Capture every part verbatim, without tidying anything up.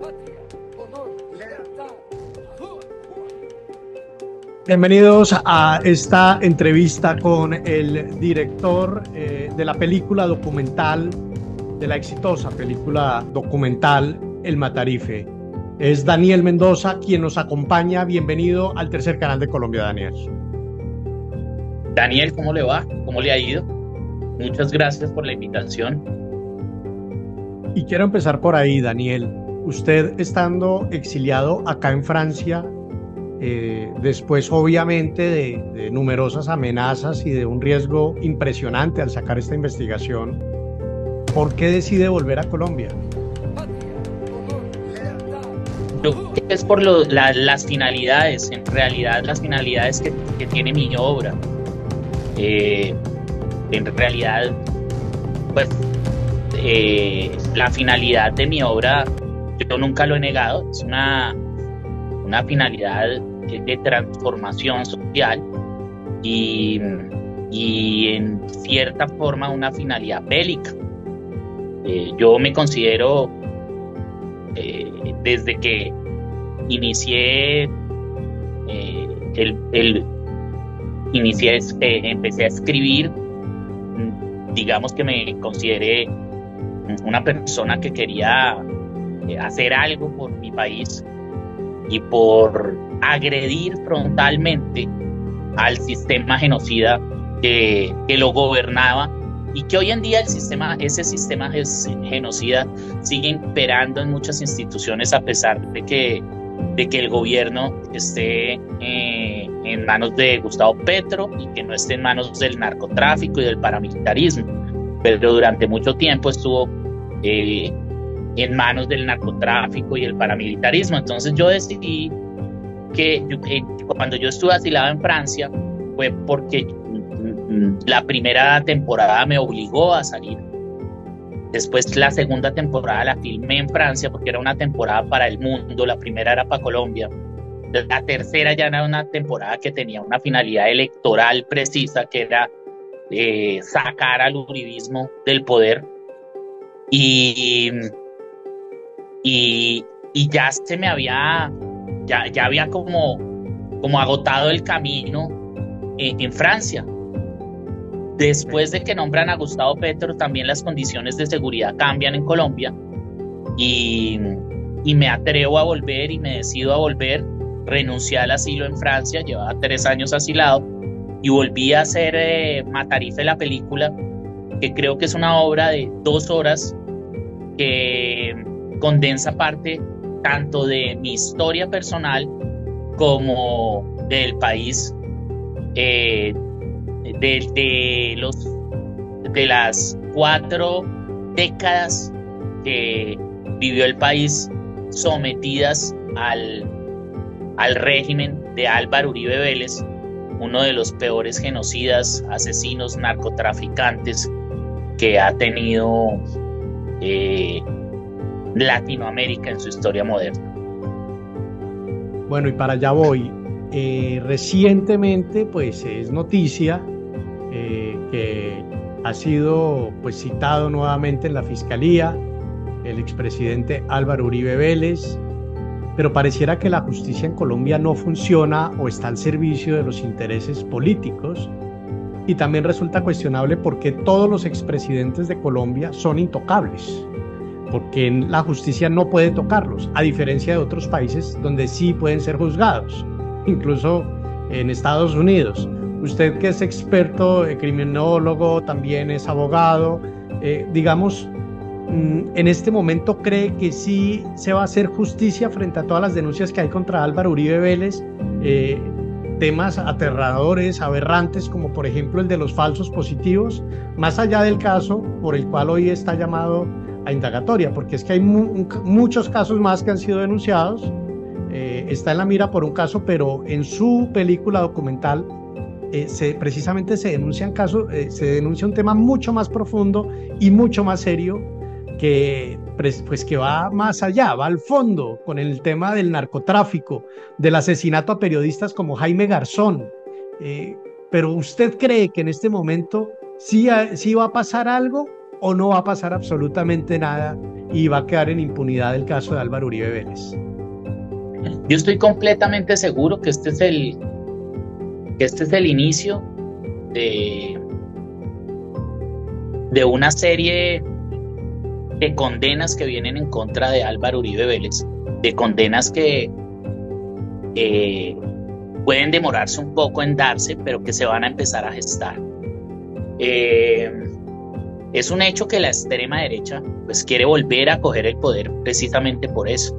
Bienvenidos a esta entrevista con el director eh, de la película documental, de la exitosa película documental El Matarife. Es Daniel Mendoza quien nos acompaña. Bienvenido al Tercer Canal de Colombia, Daniel. Daniel, ¿cómo le va? ¿Cómo le ha ido? Muchas gracias por la invitación. Y quiero empezar por ahí, Daniel. Usted estando exiliado acá en Francia, Eh, después obviamente de, de numerosas amenazas y de un riesgo impresionante al sacar esta investigación, ¿por qué decide volver a Colombia? Yo creo que es por lo, la, las finalidades, en realidad las finalidades que, que tiene mi obra. Eh, en realidad, pues eh, la finalidad de mi obra, yo nunca lo he negado, es una una finalidad de transformación social y, y en cierta forma una finalidad bélica. Eh, yo me considero, eh, desde que inicié, eh, el, el, inicié eh, empecé a escribir, digamos que me consideré una persona que quería hacer algo por mi país y por agredir frontalmente al sistema genocida que, que lo gobernaba, y que hoy en día el sistema, ese sistema genocida sigue imperando en muchas instituciones, a pesar de que, de que el gobierno esté eh, en manos de Gustavo Petro y que no esté en manos del narcotráfico y del paramilitarismo, pero durante mucho tiempo estuvo eh, en manos del narcotráfico y el paramilitarismo. Entonces yo decidí que yo, eh, cuando yo estuve asilado en Francia fue porque mm, la primera temporada me obligó a salir. Después la segunda temporada la filmé en Francia porque era una temporada para el mundo, la primera era para Colombia. La tercera ya era una temporada que tenía una finalidad electoral precisa, que era eh, sacar al uribismo del poder. Y Y, y ya se me había, ya, ya había como, como agotado el camino en, en Francia. Después de que nombran a Gustavo Petro, también las condiciones de seguridad cambian en Colombia, y, y me atrevo a volver y me decido a volver. Renuncié al asilo en Francia, llevaba tres años asilado, y volví a hacer eh, Matarife, la película, que creo que es una obra de dos horas que condensa parte tanto de mi historia personal como del país, eh, de, de, los, de las cuatro décadas que vivió el país sometidas al, al régimen de Álvaro Uribe Vélez, uno de los peores genocidas, asesinos, narcotraficantes que ha tenido eh, Latinoamérica en su historia moderna. Bueno, y para allá voy. Eh, recientemente, pues es noticia eh, que ha sido pues citado nuevamente en la Fiscalía el expresidente Álvaro Uribe Vélez, pero pareciera que la justicia en Colombia no funciona o está al servicio de los intereses políticos, y también resulta cuestionable porque todos los expresidentes de Colombia son intocables, porque la justicia no puede tocarlos, a diferencia de otros países donde sí pueden ser juzgados, incluso en Estados Unidos. Usted, que es experto, eh, criminólogo, también es abogado, eh, digamos, mm, en este momento, ¿cree que sí se va a hacer justicia frente a todas las denuncias que hay contra Álvaro Uribe Vélez? Eh, temas aterradores, aberrantes, como por ejemplo el de los falsos positivos, más allá del caso por el cual hoy está llamado a indagatoria, porque es que hay mu muchos casos más que han sido denunciados. Eh, está en la mira por un caso, pero en su película documental eh, se, precisamente se denuncian casos, eh, se denuncia un tema mucho más profundo y mucho más serio, que, pues, que va más allá, va al fondo con el tema del narcotráfico, del asesinato a periodistas como Jaime Garzón. Eh, pero ¿usted cree que en este momento sí, sí va a pasar algo, o no va a pasar absolutamente nada y va a quedar en impunidad el caso de Álvaro Uribe Vélez? Yo estoy completamente seguro que este es el, que este es el inicio de, de una serie de condenas que vienen en contra de Álvaro Uribe Vélez, de condenas que eh, pueden demorarse un poco en darse, pero que se van a empezar a gestar. Eh, es un hecho que la extrema derecha pues, quiere volver a coger el poder precisamente por eso.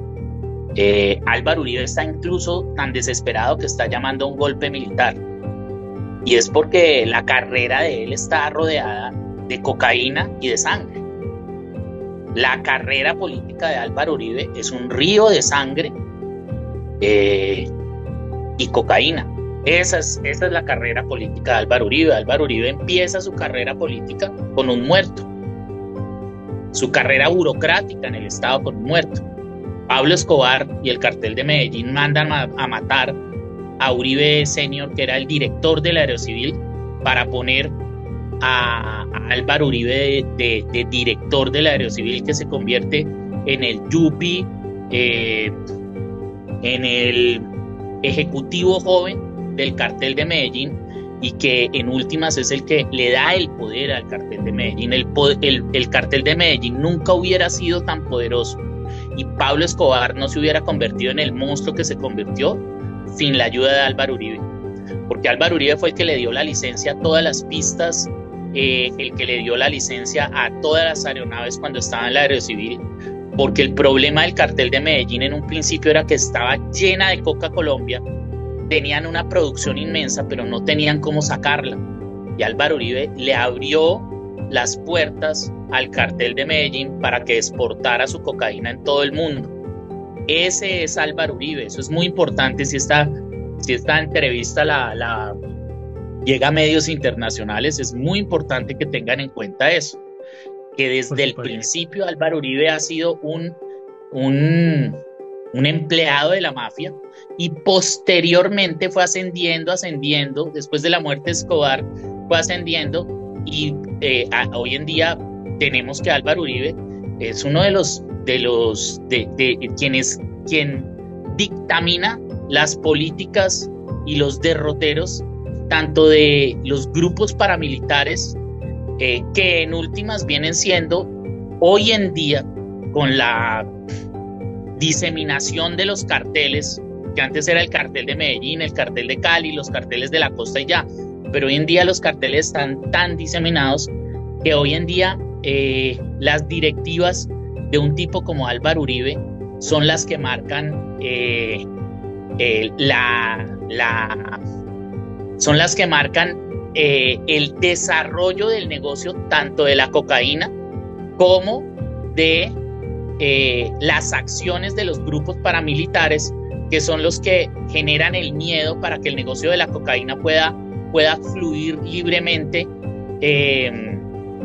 Eh, Álvaro Uribe está incluso tan desesperado que está llamando a un golpe militar, y es porque la carrera de él está rodeada de cocaína y de sangre. La carrera política de Álvaro Uribe es un río de sangre eh, y cocaína. Esa es, esa es la carrera política de Álvaro Uribe. Álvaro Uribe empieza su carrera política con un muerto, su carrera burocrática en el Estado con un muerto. Pablo Escobar y el cartel de Medellín mandan a, a matar a Uribe Senior, que era el director de la Aerocivil, para poner a, a Álvaro Uribe de, de, de director de la Aerocivil, que se convierte en el Yupi, eh, en el ejecutivo joven del cartel de Medellín, y que en últimas es el que le da el poder al cartel de Medellín. El, el, el cartel de Medellín nunca hubiera sido tan poderoso y Pablo Escobar no se hubiera convertido en el monstruo que se convirtió sin la ayuda de Álvaro Uribe, porque Álvaro Uribe fue el que le dio la licencia a todas las pistas, eh, el que le dio la licencia a todas las aeronaves cuando estaba en la Aerocivil, porque el problema del cartel de Medellín en un principio era que estaba llena de Coca Colombia, tenían una producción inmensa, pero no tenían cómo sacarla, y Álvaro Uribe le abrió las puertas al cartel de Medellín para que exportara su cocaína en todo el mundo. Ese es Álvaro Uribe. Eso es muy importante. Si esta, si esta entrevista la, la llega a medios internacionales, es muy importante que tengan en cuenta eso, que desde el principio Álvaro Uribe ha sido un, un, un empleado de la mafia, y posteriormente fue ascendiendo, ascendiendo, después de la muerte de Escobar, fue ascendiendo, y eh, a, hoy en día tenemos que Álvaro Uribe es uno de los de los de, de, de quienes quien dictamina las políticas y los derroteros tanto de los grupos paramilitares, eh, que en últimas vienen siendo hoy en día, con la diseminación de los carteles, que antes era el cartel de Medellín, el cartel de Cali, los carteles de la costa y ya, pero hoy en día los carteles están tan diseminados que hoy en día eh, las directivas de un tipo como Álvaro Uribe son las que marcan eh, eh, la, la son las que marcan eh, el desarrollo del negocio, tanto de la cocaína como de eh, las acciones de los grupos paramilitares, que son los que generan el miedo para que el negocio de la cocaína pueda, pueda fluir libremente, eh,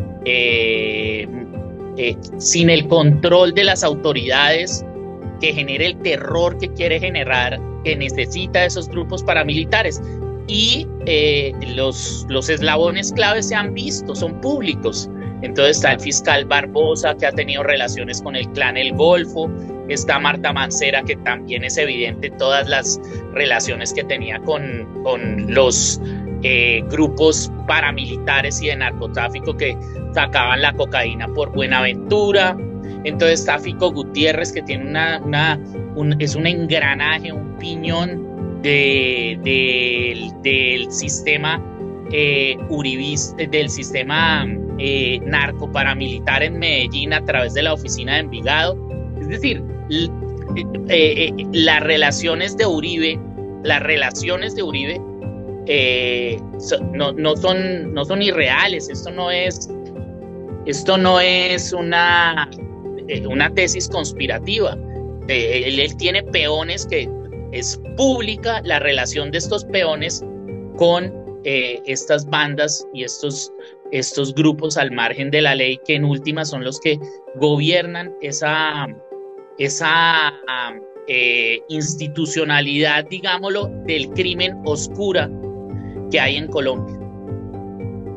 eh, eh, sin el control de las autoridades, que genere el terror que quiere generar, que necesita esos grupos paramilitares. Y eh, los, los eslabones claves se han visto, son públicos. Entonces está el fiscal Barbosa, que ha tenido relaciones con el clan El Golfo, está Marta Mancera, que también es evidente todas las relaciones que tenía con, con los eh, grupos paramilitares y de narcotráfico que sacaban la cocaína por Buenaventura. Entonces está Fico Gutiérrez, que tiene una, una, un, es un engranaje, un piñón de, de, del sistema eh, uribista, del sistema eh, narcoparamilitar en Medellín a través de la oficina de Envigado. Es decir, eh, eh, las relaciones de Uribe, las relaciones de Uribe eh, so, no, no, son, no son irreales. Esto no es, esto no es una, eh, una tesis conspirativa. Eh, él, él tiene peones, que es pública la relación de estos peones con eh, estas bandas y estos, estos grupos al margen de la ley, que en última son los que gobiernan esa, esa eh, institucionalidad, digámoslo, del crimen oscura que hay en Colombia.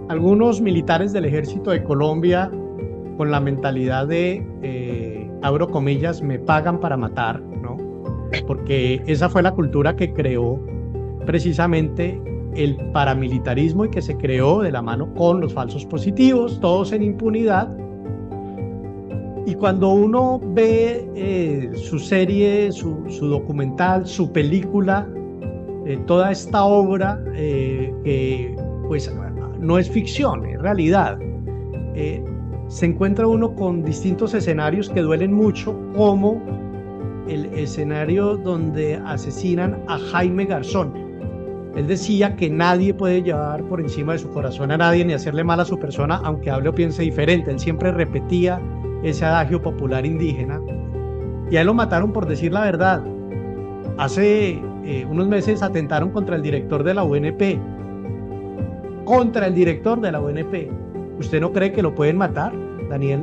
algunos militares del ejército de Colombia con la mentalidad de, eh, abro comillas, me pagan para matar, ¿no? Porque esa fue la cultura que creó precisamente el paramilitarismo y que se creó de la mano con los falsos positivos, todos en impunidad. Y cuando uno ve eh, su serie, su, su documental, su película, eh, toda esta obra eh, que pues no es ficción, es realidad, eh, se encuentra uno con distintos escenarios que duelen mucho, como el escenario donde asesinan a Jaime Garzón. Él decía que nadie puede llevar por encima de su corazón a nadie ni hacerle mal a su persona, aunque hable o piense diferente. Él siempre repetía ese adagio popular indígena, y a él lo mataron por decir la verdad. Hace eh, unos meses atentaron contra el director de la U N P, contra el director de la U N P. ¿Usted no cree que lo pueden matar, Daniel?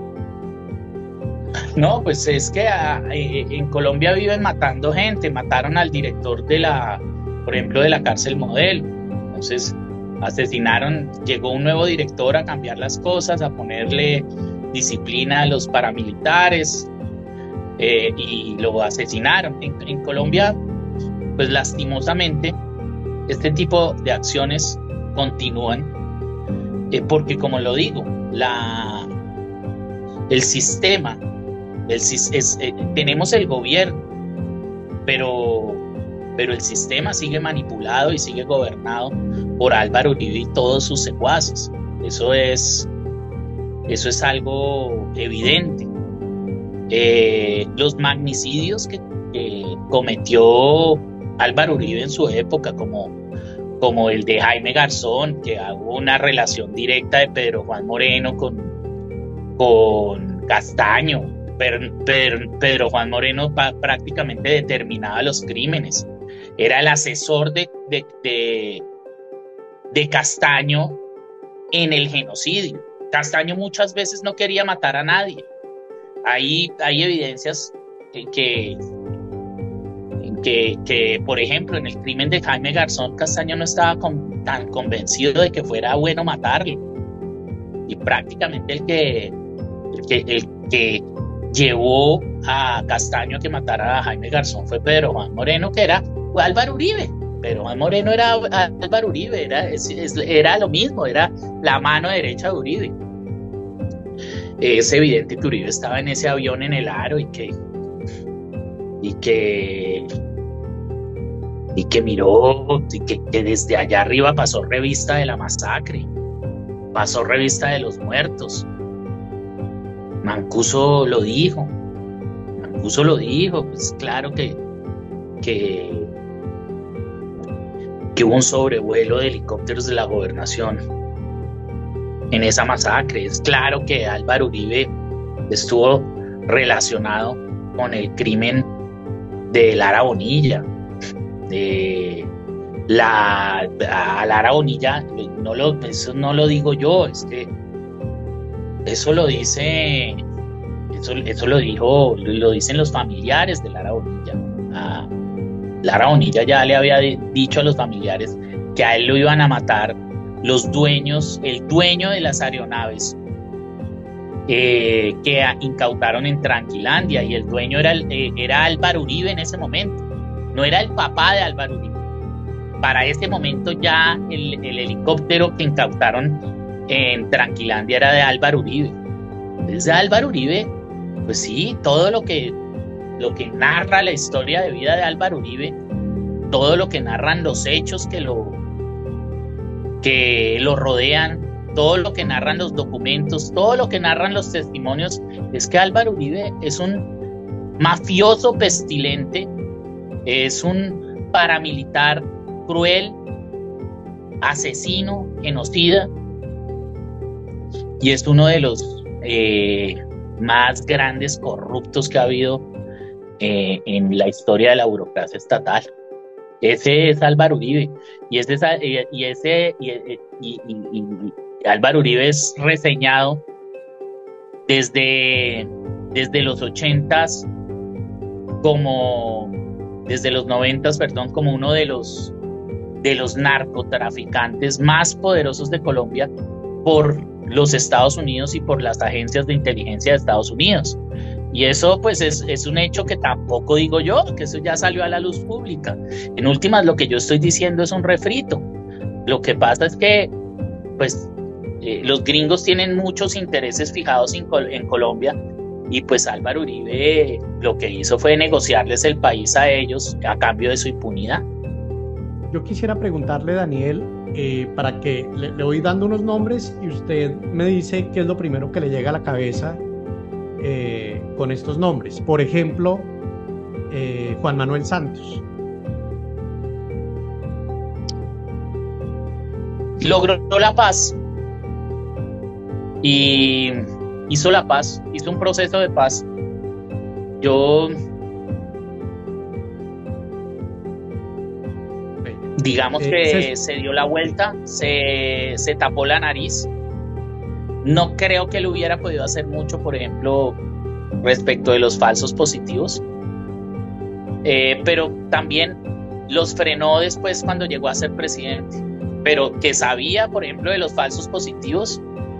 No, pues es que a, en Colombia viven matando gente. Mataron al director de la, por ejemplo, de la cárcel Modelo. Entonces asesinaron, llegó un nuevo director a cambiar las cosas, a ponerle disciplina a los paramilitares, eh, y lo asesinaron. En, en Colombia, pues lastimosamente, este tipo de acciones continúan, eh, porque como lo digo, la, el sistema, el, es, eh, tenemos el gobierno, pero, pero el sistema sigue manipulado y sigue gobernado por Álvaro Uribe y todos sus secuaces. Eso es Eso es algo evidente. Eh, los magnicidios que, que cometió Álvaro Uribe en su época, como, como el de Jaime Garzón, que hubo una relación directa de Pedro Juan Moreno con, con Castaño. Pedro, Pedro, Pedro Juan Moreno pa, prácticamente determinaba los crímenes. Era el asesor de, de, de, de Castaño en el genocidio. Castaño muchas veces no quería matar a nadie. Hay, hay evidencias que, que, que, que, por ejemplo, en el crimen de Jaime Garzón, Castaño no estaba con, tan convencido de que fuera bueno matarlo. Y prácticamente el que, el que, el que llevó a Castaño a que matara a Jaime Garzón fue Pedro Juan Moreno, que era Álvaro Uribe. Pero Juan Moreno era Álvaro Uribe, era, era lo mismo, era la mano derecha de Uribe. Es evidente que Uribe estaba en ese avión en el aro y que y que y que miró y que, que desde allá arriba pasó revista de la masacre, pasó revista de los muertos. Mancuso lo dijo, Mancuso lo dijo, pues claro que que que hubo un sobrevuelo de helicópteros de la gobernación en esa masacre. Es claro que Álvaro Uribe estuvo relacionado con el crimen de Lara Bonilla. De la, a Lara Bonilla, no lo, eso no lo digo yo, es que eso lo dice, eso, eso lo dijo, lo dicen los familiares de Lara Bonilla. A Lara Bonilla ya le había dicho a los familiares que a él lo iban a matar los dueños, el dueño de las aeronaves eh, que incautaron en Tranquilandia, y el dueño era, eh, era Álvaro Uribe en ese momento, no era el papá de Álvaro Uribe. Para ese momento ya el, el helicóptero que incautaron en Tranquilandia era de Álvaro Uribe. Entonces Álvaro Uribe, pues sí, todo lo que lo que narra la historia de vida de Álvaro Uribe, todo lo que narran los hechos que lo, que lo rodean, todo lo que narran los documentos, todo lo que narran los testimonios, es que Álvaro Uribe es un mafioso pestilente, es un paramilitar cruel, asesino, genocida, y es uno de los eh, más grandes corruptos que ha habido Eh, en la historia de la burocracia estatal. Ese es Álvaro Uribe, y ese, y ese y, y, y, y Álvaro Uribe es reseñado desde, desde los ochentas como desde los noventas, perdón, como uno de los de los narcotraficantes más poderosos de Colombia por los Estados Unidos y por las agencias de inteligencia de Estados Unidos. Y eso pues es, es un hecho que tampoco digo yo, que eso ya salió a la luz pública. En últimas, lo que yo estoy diciendo es un refrito. Lo que pasa es que pues eh, los gringos tienen muchos intereses fijados en, Col- en Colombia, y pues Álvaro Uribe lo que hizo fue negociarles el país a ellos a cambio de su impunidad. Yo quisiera preguntarle, Daniel, eh, para que le, le voy dando unos nombres y usted me dice qué es lo primero que le llega a la cabeza eh, con estos nombres. Por ejemplo, eh, Juan Manuel Santos. Logró la paz y hizo la paz, hizo un proceso de paz. Yo digamos que se dio la vuelta, se, se tapó la nariz. No creo que él hubiera podido hacer mucho, por ejemplo, respecto de los falsos positivos, eh, pero también los frenó después cuando llegó a ser presidente. Pero que sabía, por ejemplo, de los falsos positivos,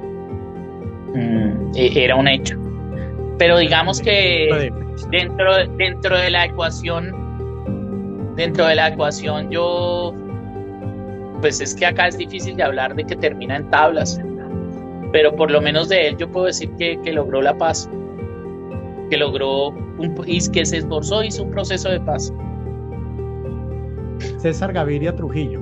mmm, era un hecho. Pero digamos que dentro, dentro de la ecuación Dentro de la ecuación yo, pues es que acá es difícil de hablar de que termina en tablas, pero por lo menos de él yo puedo decir que, que logró la paz, que logró, un, y que se esforzó, hizo un proceso de paz. César Gaviria Trujillo.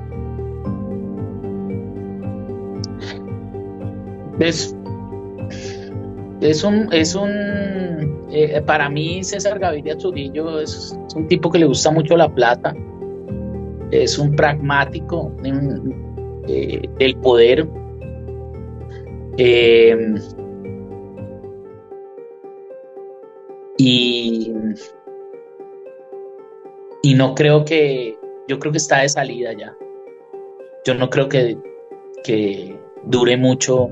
Es, es un, es un eh, para mí César Gaviria Trujillo es, es un tipo que le gusta mucho la plata, es un pragmático eh, del poder, eh, y y no creo que, yo creo que está de salida ya. Yo no creo que, que dure mucho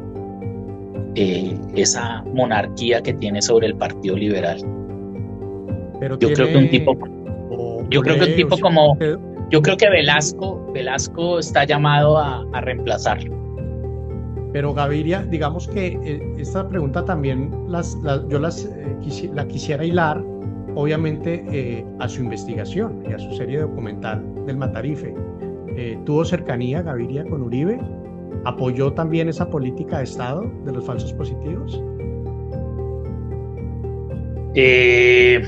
Eh, esa monarquía que tiene sobre el Partido Liberal. Pero yo tiene, creo que un tipo yo creo que un tipo como yo creo que Velasco Velasco está llamado a, a reemplazarlo. Pero Gaviria, digamos que eh, esta pregunta también las, las, yo las, eh, quisi, la quisiera hilar obviamente eh, a su investigación y a su serie documental del Matarife. Eh, ¿Tuvo cercanía Gaviria con Uribe? ¿Apoyó también esa política de Estado de los falsos positivos? Eh,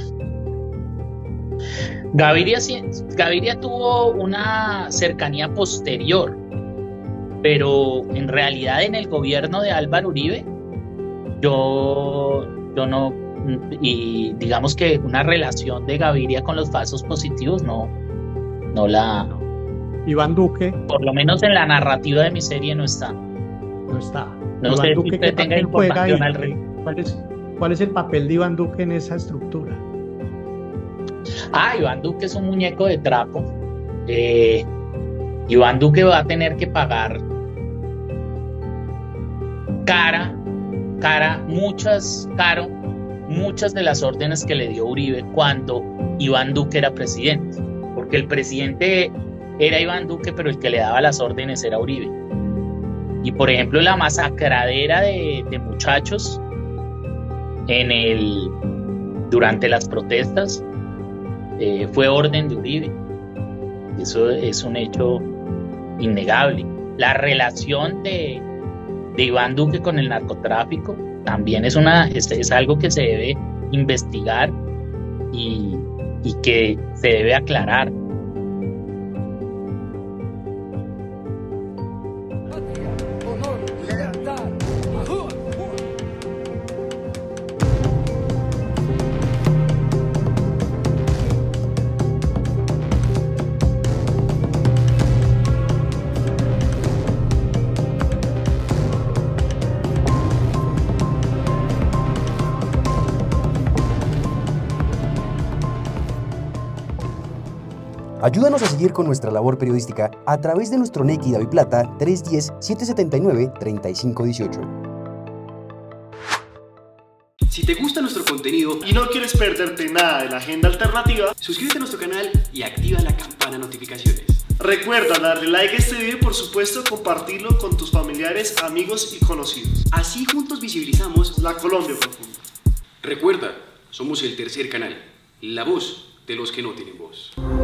Gaviria, Gaviria tuvo una cercanía posterior, pero en realidad en el gobierno de Álvaro Uribe, yo, yo no, y digamos que una relación de Gaviria con los falsos positivos no, no la... No. Iván Duque. Por lo menos en la narrativa de mi serie no está. No está. No Iván sé Duque, si usted tenga información al respecto. ¿Cuál es, ¿Cuál es el papel de Iván Duque en esa estructura? Ah, Iván Duque es un muñeco de trapo. Eh, Iván Duque va a tener que pagar cara, cara, muchas, caro, muchas de las órdenes que le dio Uribe cuando Iván Duque era presidente. Porque el presidente era Iván Duque, pero el que le daba las órdenes era Uribe. Y por ejemplo, la masacradera de, de muchachos en el, durante las protestas eh, fue orden de Uribe. Eso es un hecho innegable. La relación de, de Iván Duque con el narcotráfico también es, una, es, es algo que se debe investigar y, y que se debe aclarar. Ayúdanos a seguir con nuestra labor periodística a través de nuestro Nequi DaviPlata tres uno cero, siete siete nueve, tres cinco uno ocho. Si te gusta nuestro contenido y no quieres perderte nada de la agenda alternativa, suscríbete a nuestro canal y activa la campana de notificaciones. Recuerda darle like a este video y por supuesto compartirlo con tus familiares, amigos y conocidos. Así juntos visibilizamos La Colombia Profunda. Recuerda, somos el tercer canal, la voz de los que no tienen voz.